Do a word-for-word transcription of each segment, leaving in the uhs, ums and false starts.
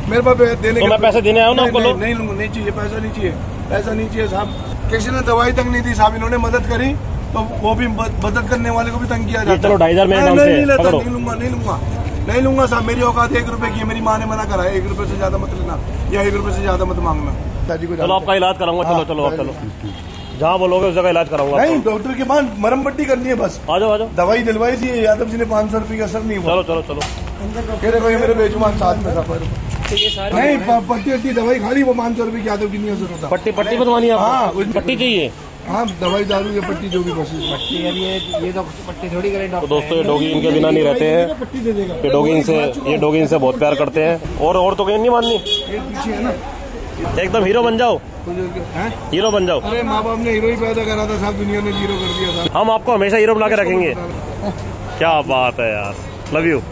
मेरे पास देने तो मैं पैसे देने आया हूँ ना आपको। नहीं, नहीं लूंगा, नहीं चाहिए पैसा, नहीं चाहिए पैसा, नहीं चाहिए साहब। किसी ने दवाई तक नहीं दी साहब, इन्होंने मदद करी तो वो भी मदद करने वाले को भी तंग किया जाता। चलो ढाई हजार मेरे नाम से नहीं लेता, नहीं लूंगा, नहीं लूंगा, नहीं लूंगा साहब। मेरी औकात एक रुपए की है, मेरी माँ ने मना करा है एक रुपए से ज्यादा मत लेना या एक रुपए से ज्यादा मत मांगना। चलो आपका इलाज कराऊंगा। चलो चलो आप चलो, जहाँ बोलोगे उस जगह इलाज कराऊंगा। नहीं, डॉक्टर के पास मरम पट्टी करनी है बस। आ जाओ आ जाओ। दवाई दिलवाई थी यादव जी ने, पाँच सौ रुपये का असर नहीं हुआ। चलो चलो चलो। कह रहे मेरे बेजुबान साथ में था। नहीं, पट्टी वट्टी दवाई खा ली, वो पाँच सौ रुपये की यादव की नहीं असर होता। पट्टी पट्टी बनवानी है? हाँ, पट्टी चाहिए। हाँ, दवाई दारू या पट्टी जो भी बस पट्टी। ये ये तो पट्टी थोड़ी करें। तो दोस्तों ये डॉगी इनके बिना नहीं रहते हैं। पट्टी दे देगा। ये डॉगी इनसे ये डॉगी इनसे बहुत प्यार करते हैं। और और तो कहीं नहीं माननी, पीछे है ना, एकदम हीरो बन जाओ, हीरो बन जाओ। अरे माँ बाप ने हीरो ही पैदा करा था साहब, दुनिया ने हीरो कर दिया था। हम आपको हमेशा हीरो बना के रखेंगे। क्या बात है यार, लव यू।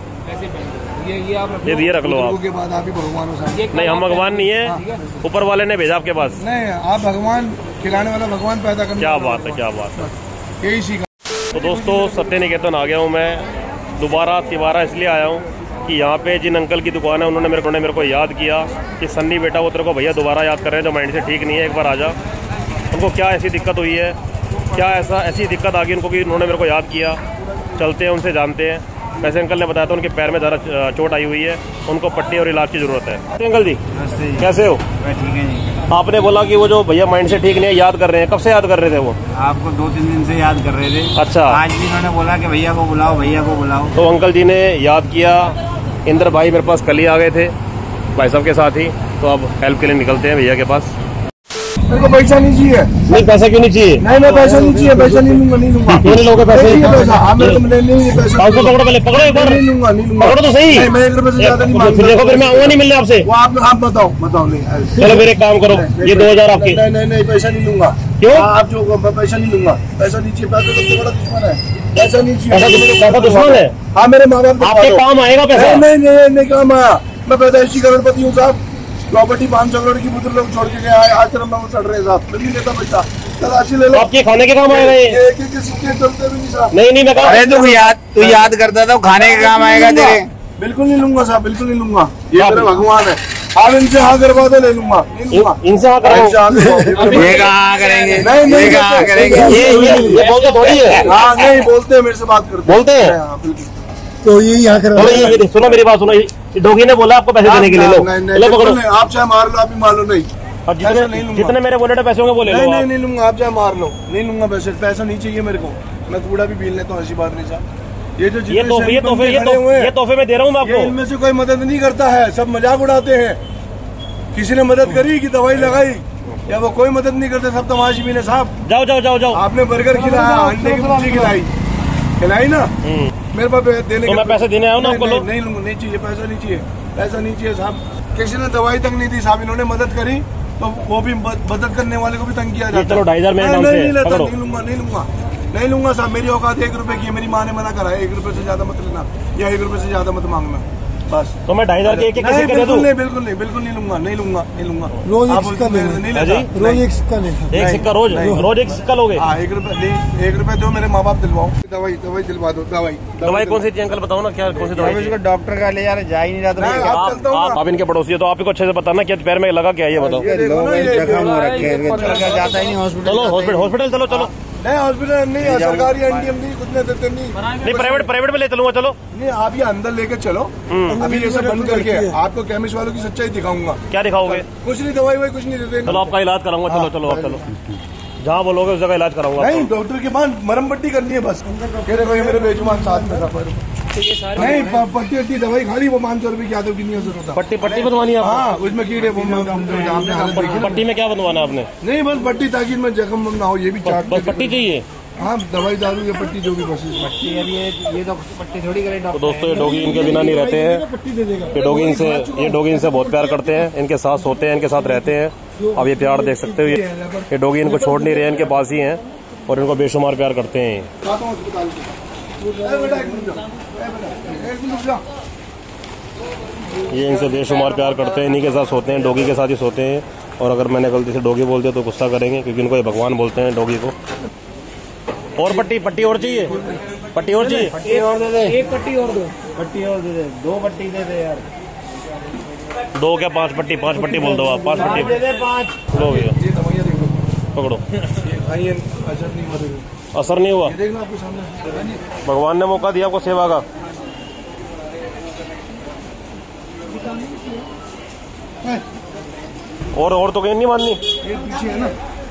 ये ये आप ये ये रख लो आप। के बाद आप ही भगवान हो साहब। नहीं, हम भगवान नहीं है, ऊपर वाले ने भेजा आपके पास। नहीं, आप भगवान, खिलाने वाला भगवान पैदा करने। क्या बात है, क्या बात है। यही सीखा। तो दोस्तों सत्य निकेतन आ गया हूँ मैं दोबारा तिबारा, इसलिए आया हूँ कि यहाँ पे जिन अंकल की दुकान है उन्होंने मेरे को मेरे को याद किया कि सन्नी बेटा वो तेरे को भैया दोबारा याद कर रहे हैं, जो माइंड से ठीक नहीं है, एक बार आ जा। उनको क्या ऐसी दिक्कत हुई है, क्या ऐसा ऐसी दिक्कत आ गई उनको कि उन्होंने मेरे को याद किया। चलते हैं उनसे, जानते हैं। वैसे अंकल ने बताया था उनके पैर में ज़रा चोट आई हुई है, उनको पट्टी और इलाज की ज़रूरत है। अंकल जी कैसे हो? ठीक है जी। आपने बोला कि वो जो भैया माइंड से ठीक नहीं है, याद कर रहे हैं। कब से याद कर रहे थे वो? आपको दो तीन दिन से याद कर रहे थे। अच्छा। आज भी उन्होंने बोला कि भैया को बुलाओ, भैया को बुलाओ। तो अंकल जी ने याद किया। इंद्र भाई मेरे पास कल ही आ गए थे भाई साहब के साथ ही, तो अब हेल्प के लिए निकलते हैं भैया के पास। मेरे को पैसा नहीं चाहिए। नहीं, पैसा क्यों नहीं चाहिए? नहीं, मैं पैसा नहीं चाहिए, पैसा नहीं लूंगा, नहीं लूंगा। क्यों नहीं लोगे पैसे? पैसा हाँ, मेरे को नहीं पैसा। पाँच सौ पकड़ो, पहले पकड़ो एक बार। नहीं लूंगा, नहीं लूंगा। पकड़ो तो सही। मैं एक रुपए से ज्यादा नहीं मांगूंगा। देखो फिर मैं आऊंगा नहीं मिलने आपसे। वो आप आप बताओ बताओ। नहीं, चलो फिर एक काम करो, ये दो हजार आपके। नहीं नहीं नहीं, पैसा नहीं लूंगा। क्यों? आप जो पैसा नहीं लूंगा, पैसा नहीं चाहिए। पैसा सबसे बड़ा दुश्मन है, पैसा नहीं चाहिए। पैसा दुश्मन है? हाँ, मेरे माँ बाप आपके काम आएगा पैसा। नहीं नहीं नहीं, काम आया। मैं पैदाइशी करोड़पति हूँ साहब। प्रॉपर्टी पाँच सौ करोड़ की बुजुर्ग लोग छोड़ के गए, आश्रम में वो चढ़ रहे साहब। नहीं लेता पैसा, तलाशी ले लो। आपके खाने के काम आएगा ये? एक एक सिक्के चलते भी नहीं साहब। नहीं नहीं, मैं कहा अरे तू याद तू याद करता था, खाने के काम आएगा तेरे। बिल्कुल नहीं लूंगा साहब, बिल्कुल नहीं लूंगा। ये मेरा भगवान है। आप इनसे हाँ करवा दो, ले लूंगा। नहीं लूंगा, इनसे हाँ करो। ये कहाँ करेंगे? नहीं नहीं, ये कहाँ करेंगे? ये ये ये बोलते थोड़ी है। हाँ नहीं बोलते, मेरे से बात करते बोलते हैं। हाँ, बिल्कुल। तो ये यहाँ कर ये ये सुनो मेरी बात सुनो, ये डॉगी ने बोला आपको पैसे देने के लिए। लो लो पकड़ो। आप चाहे मार लो, आप ही मार लो। नहीं, और जितने जितने मेरे वॉलेट पैसे होंगे वो ले लो। नहीं नहीं नहीं लूंगा, आप चाहे मार लो। नहीं लूंगा पैसे, पैसा नहीं चाहिए मेरे को। मैं कूड़ा भी पी लेता हूँ, ऐसी बात नहीं साहब। ये जो ये तोहफे ये तोहफे ये तोहफे में दे रहा हूँ मैं आपको। इनमें से कोई मदद नहीं करता है, सब मजाक उड़ाते हैं। किसी ने मदद करी कि दवाई लगाई, या वो कोई मदद नहीं करते, सब तमाशी भी ने साहब। जाओ जाओ जाओ जाओ। आपने बर्गर खिलाया, अंडे की भुर्जी खिलाई खिलाई ना, मेरे पास देने तो मैं पैसे देने आया हूँ ना आपको। नहीं, नहीं लूंगा, नहीं चाहिए पैसा, नहीं चाहिए पैसा, नहीं चाहिए साहब। किसी ने दवाई तक नहीं दी साहब, इन्होंने मदद करी तो वो भी मदद करने वाले को भी तंग किया जाता। चलो ढाई हजार मेरे नाम से नहीं लेता, पकड़ो। नहीं लूंगा, नहीं लूंगा, नहीं लूंगा साहब। मेरी औकात एक रुपए की है, मेरी माँ ने मना करा है एक रुपए से ज्यादा मत लेना या एक रुपए से ज्यादा मत मांगना बस। तो मैं ढाई हजार के एक एक नहीं, सिक्के दे बिल्कुल दूं? नहीं, बिल्कुल नहीं, बिल्कुल नहीं लूंगा, नहीं लूंगा, नहीं लूंगा। रोज आप एक सिक्का नहीं लेना। लेता, रोज एक सिक्का लेना। एक सिक्का रोज रोज एक सिक्का लोगे? हाँ, एक रुपए नहीं, एक रुपए दो, मेरे माँ बाप दिलवाओ। दवाई दवाई दिलवा दो। दवाई दवाई कौन सी थी अंकल, बताओ ना क्या कौन सी दवाई थी? डॉक्टर का ले यार, जा ही नहीं रहा नहीं, था। आप चलता हूँ आप आप इनके पड़ोसी हो तो आपको अच्छे से बताना क्या पैर में लगा क्या, ये बताओ। जख्म हो रखे हैं, जाता ही नहीं हॉस्पिटल। चलो हॉस्पिटल हॉस्पिटल चलो चलो। नहीं, हॉस्पिटल नहीं है, सरकारी एनडीएम नहीं, कुछ नहीं देते नहीं। नहीं प्राइवेट प्राइवेट में ले चलूंगा। चलो नहीं, आप ये अंदर लेके चलो, अभी ये सब बंद करके आपको केमिस्ट वालों की सच्चाई दिखाऊंगा। क्या दिखाओगे? कुछ नहीं, दवाई वही कुछ नहीं देते। चलो आपका इलाज कराऊंगा। चलो चलो आप चलो, जहाँ बोलोगे उस जगह इलाज कराऊंगा। नहीं, डॉक्टर के पास मरम पट्टी करनी है बस। कह रहे मेरे बेजुबान साथ में था। नहीं, पट्टी वट्टी दवाई खा ली, वो पाँच सौ रुपए की यादव की नहीं असर होता। पट्टी पट्टी बनवानी है? हाँ, उसमें कीड़े वो पट्टी में क्या बनवाना आपने? नहीं, बस पट्टी ताकि इनमें जख्म ना हो, ये भी चाट। बस पट्टी चाहिए? हाँ, दवाई दारू या पट्टी जो भी बस। पट्टी ये ये तो पट्टी थोड़ी करें। तो दोस्तों ये डॉगी इनके बिना नहीं रहते हैं। पट्टी दे देगा। ये डॉगी इनसे ये डॉगी इनसे बहुत प्यार करते हैं, इनके साथ सोते हैं, इनके साथ रहते हैं। अब ये प्यार देख सकते हो, ये ये डॉगी इनको छोड़ नहीं रहे हैं, इनके पास ही हैं और इनको बेशुमार प्यार करते हैं। ये इनसे बेशुमार प्यार करते हैं, इन्हीं के साथ सोते हैं, डॉगी के साथ ही सोते हैं। और अगर मैंने गलती से डॉगी बोल दिया तो गुस्सा करेंगे, क्योंकि इनको ये भगवान बोलते हैं डॉगी को। और पट्टी पट्टी और चाहिए? पट्टी और चाहिए? पट्टी और दे दे, एक पट्टी और दो, पट्टी और दे दे, दो पट्टी दे दे यार। दो क्या पांच पट्टी, पांच पट्टी बोल दो आप, पांच पट्टी लो भैया, ये दवाइयाँ देख लो पकड़ो। भाई ये असर नहीं हुआ, देखो असर नहीं हुआ, ये देखना आपके सामने। भगवान ने मौका दिया आपको सेवा का। और और तो कहीं नहीं माननी, ये पीछे है ना,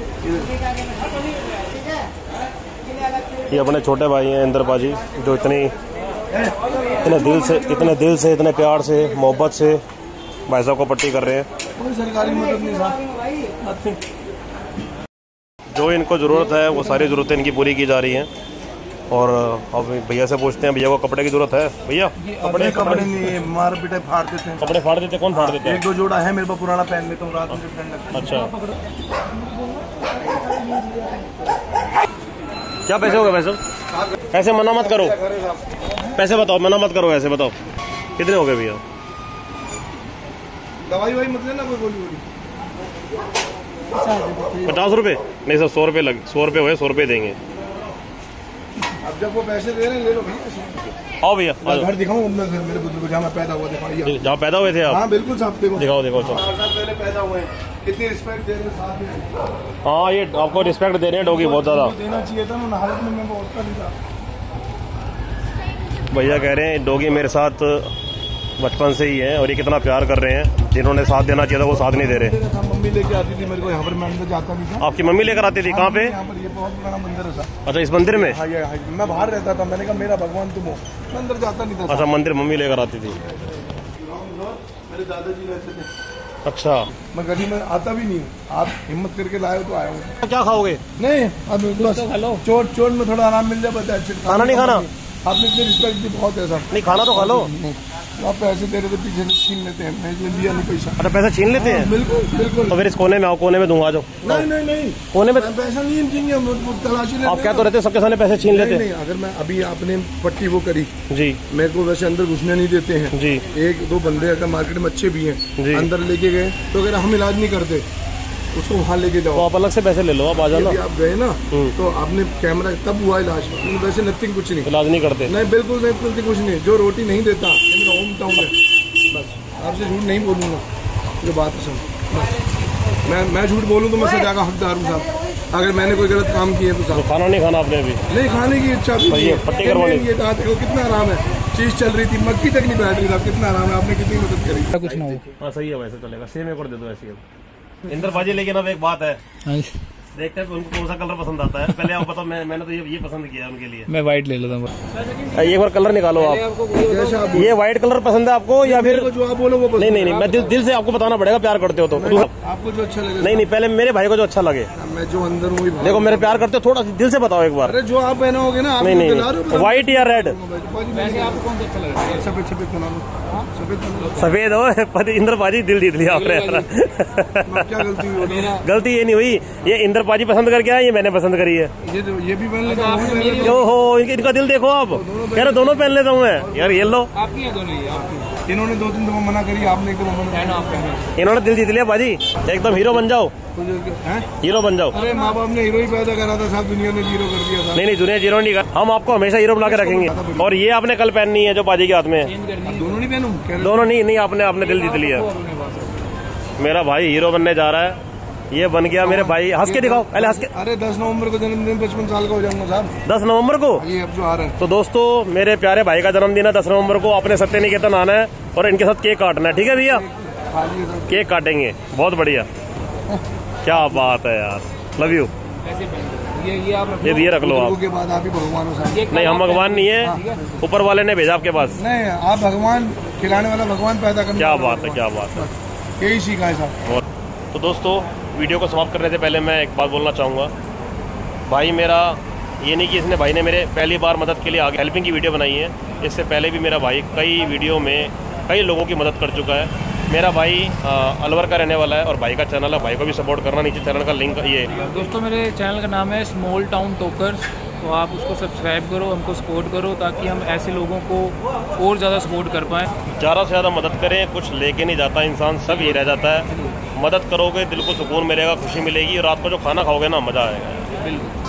ये अपने छोटे भाई हैं इंद्र पाजी, जो इतनी इतने दिल से इतने दिल से इतने प्यार से मोहब्बत से भाई साहब को पट्टी कर रहे हैं। कोई सरकारी मदद नहीं साहब, जो इनको ज़रूरत है वो सारी ज़रूरतें इनकी पूरी की जा रही हैं। और अब भैया से पूछते हैं, भैया को कपड़े की ज़रूरत है? भैया कपड़े कपड़े नहीं, मार पिटाई फाड़ देते हैं, कपड़े फाड़ देते, कौन फाड़ देता है? एक दो जोड़ा है मेरे पास पुराना, पहन लेता हूँ रात में ठंड लगती है। अच्छा, क्या पैसे हो गए भाई साहब? पैसे मना मत करो, पैसे बताओ, मना मत करो, ऐसे बताओ कितने हो गए भैया? दवाई वाई मत लेना कोई गोली वोली। पचास रुपये नहीं सर, सौ रुपये लग सौ रुपये हुए, सौ रुपये देंगे। अब जब वो पैसे दे रहे हैं ले लो भैया। आओ भैया, मैं घर दिखाऊँ अपना घर, मेरे बुजुर्ग जहाँ मैं पैदा हुआ, दिखाइए जहाँ पैदा हुए थे आप? हाँ बिल्कुल साहब, देखो दिखाओ दिखाओ चलो। चार साल पहले पैदा हुए हैं, कितनी रिस्पेक्ट दे रहे हैं साथ में। हाँ ये आपको रिस्पेक्ट दे रहे हैं डॉगी बहुत ज़्यादा। देना चाहिए था ना, हालत में मैं बहुत नहीं था। भैया कह रहे हैं डॉगी मेरे साथ बचपन से ही है और ये कितना प्यार कर रहे हैं, जिन्होंने साथ देना चाहिए था वो साथ नहीं दे रहे। मम्मी लेके आती थी मेरे को यहाँ पर, मैं अंदर जाता नहीं था। आपकी मम्मी लेकर आती थी? कहाँ पे? यहाँ पर, ये बहुत पुराना मंदिर है साहब। अच्छा, इस मंदिर में? हाँ, ये हाँ, मैं बाहर रहता था, मैंने कहा मेरा भगवान तुम हो, मैं अंदर जाता नहीं था। अच्छा, मंदिर मम्मी लेकर आती थी। मेरे दादाजी रहते थे। अच्छा, मैं गली में आता भी नहीं, आप हिम्मत करके लाए हो तो आया हूँ। क्या खाओगे? नहीं अब बस चोट चोट में थोड़ा आराम मिल जाए, बता। खाना नहीं खाना? आपने इतनी रिस्पेक्ट दी, बहुत है साहब। नहीं खाना तो खा लो। आप पैसे दे रहे थे, पीछे से छीन लेते हैं, मैं दिया नहीं पैसा। अच्छा, पैसा छीन लेते हैं? बिल्कुल बिल्कुल। तो फिर इस कोने में आओ, कोने में दूंगा, जाओ। नहीं नहीं नहीं, कोने में पैसा नहीं चाहिए, तलाशी लेते आप क्या तो रहते सबके सामने पैसे छीन लेते? नहीं, अगर मैं अभी आपने पट्टी वो करी जी, मेरे को वैसे अंदर घुसने नहीं देते हैं जी। एक दो बंदे अगर मार्केट में अच्छे भी जी। हैं, अंदर लेके गए तो अगर हम इलाज नहीं करते उसको वहाँ लेके जाओ, तो आप अलग से पैसे ले लो, आप आ जाना। यदि आप गए ना तो आपने कैमरा तब हुआ इलाज, वैसे नथिंग कुछ नहीं, इलाज नहीं करते? नहीं बिल्कुल नहीं, नथिंग कुछ नहीं। जो रोटी नहीं देता ये मेरा होम टाउन है, बस आपसे झूठ नहीं बोलूँगा, जो बात है सब। बस मैं मैं झूठ बोलूँ तो मैं सजा का हकदार हूँ साहब, अगर मैंने कोई गलत काम किया तो साहब। खाना नहीं खाना आपने अभी? नहीं, खाने की इच्छा भी ये पट्टी करवानी, ये तो देखो कितना आराम है, चीज चल रही थी, मक्खी तक नहीं बैठ रही था, कितना आराम है, आपने कितनी मदद करी। कुछ ना हो। हाँ सही है, वैसे चलेगा, सेम एक और दे दो ऐसी। अब इंद्र बाजी, लेकिन अब एक बात है, देखते हैं उनको कौन सा कलर पसंद आता है। पहले आप बताओ, मैं मैंने तो ये ये पसंद किया है उनके लिए। मैं व्हाइट ले लेता हूँ। एक बार कलर निकालो आप, ये व्हाइट कलर पसंद है आपको या फिर? जो आप बोलो वो पसंद नहीं नहीं नहीं, मैं दिल, दिल से आपको बताना पड़ेगा, प्यार करते हो तो। आपको जो अच्छा लगे। नहीं नहीं, पहले मेरे भाई को जो अच्छा लगे। मैं जो अंदर हूँ, देखो मेरे प्यार करते हो, थोड़ा दिल से बताओ एक बार। अरे जो आप पहनोगे ना, नहीं नहीं, व्हाइट या रेड? आपको कौन सा अच्छा लगे? सफेद सफेद बना लो, सफेद सफेद हो। इंद्र पाजी दिल जीत लिया आपने। क्या गलती हुई? गलती ये नहीं हुई, ये इंद्र पाजी पसंद करके आए, ये मैंने पसंद करी है। ये जो ये भी पहन लेता हूँ। ओहो, इनका दिल देखो आप, कह रहे दोनों पहन लेता हूँ मैं। यार ये लो, आपकी है दोनों, आपकी। इन्होंने दो तीन दफा मना करी, आपने एक दफा मना। इन्होंने दिल जीत लिया बाजी, एकदम हीरो बन जाओ, हीरो बन जाओ। अरे माँ बाप ने हीरो ही पैदा करा था साहब, दुनिया ने जीरो कर दिया था। नहीं नहीं, दुनिया जीरो नहीं कर, हम आपको हमेशा हीरो बना के रखेंगे। और ये आपने कल पहननी है जो बाजी के हाथ में है। दोनों नहीं पहनूं? दोनों नहीं नहीं, आपने आपने दिल जीत लिया। मेरा भाई हीरो बनने जा रहा है, ये बन गया मेरे भाई। हंस के दिखाओ पहले, हंस के। अरे दस नवंबर को जन्मदिन, पचपन साल का हो जाऊंगा साहब। दस नवंबर को? ये अब जो आ रहा है। तो दोस्तों, मेरे प्यारे भाई का जन्मदिन है दस नवंबर को, अपने सत्य निकेतन आना है और इनके साथ केक काटना है, ठीक है भैया? केक काटेंगे, बहुत बढ़िया। क्या बात है यार, लव यू। ये ये आप ये ये रख लो आप। के बाद आप ही भगवान हो साहब। नहीं, हम भगवान नहीं है, ऊपर वाले ने भेजा आपके पास। नहीं, आप भगवान, खिलाने वाला भगवान पैदा करने। क्या बात है, क्या बात है, यही सीखा है साहब। तो दोस्तों, वीडियो को समाप्त करने से पहले मैं एक बात बोलना चाहूँगा। भाई मेरा, ये नहीं कि इसने भाई ने मेरे पहली बार मदद के लिए आगे हेल्पिंग की वीडियो बनाई है, इससे पहले भी मेरा भाई कई वीडियो में कई लोगों की मदद कर चुका है। मेरा भाई आ, अलवर का रहने वाला है और भाई का चैनल है, भाई को भी सपोर्ट करना, नीचे चैनल का लिंक ये। दोस्तों, मेरे चैनल का नाम है स्मॉल टाउन टॉकर्स, तो आप उसको सब्सक्राइब करो, हमको सपोर्ट करो, ताकि हम ऐसे लोगों को और ज़्यादा सपोर्ट कर पाएँ। ज़्यादा से ज़्यादा मदद करें, कुछ लेके नहीं जाता इंसान, सब ये रह जाता है। मदद करोगे, दिल को सुकून मिलेगा, खुशी मिलेगी, और रात को जो खाना खाओगे ना, मज़ा आएगा। बिल्कुल।